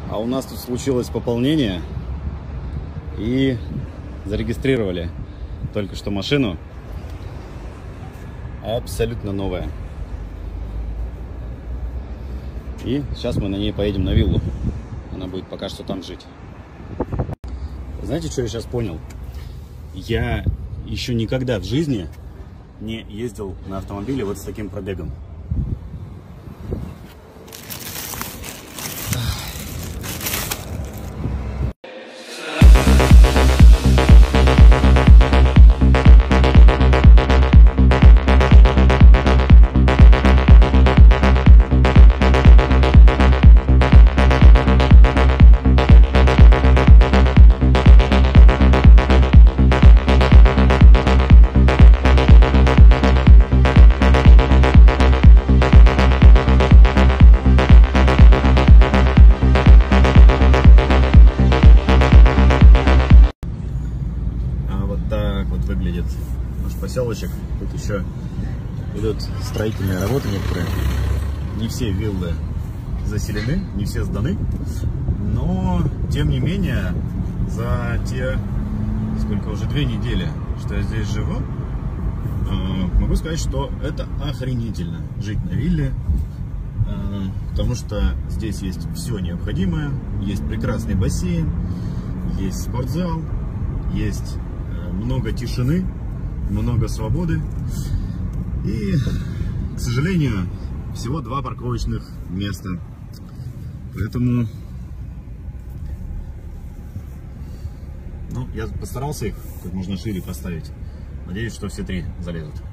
А у нас тут случилось пополнение и зарегистрировали только что машину. Абсолютно новая. И сейчас мы на ней поедем на виллу. Она будет пока что там жить. Знаете, что я сейчас понял? Я еще никогда в жизни не ездил на автомобиле вот с таким пробегом. Выглядит наш поселочек. Тут еще идут строительные работы некоторые. Не все виллы заселены, не все сданы, но тем не менее за те, сколько уже 2 недели, что я здесь живу, могу сказать, что это охренительно жить на вилле, потому что здесь есть все необходимое, есть прекрасный бассейн, есть спортзал, есть много тишины, много свободы и, к сожалению, всего 2 парковочных места. Поэтому я постарался их как можно шире поставить. Надеюсь, что все 3 залезут.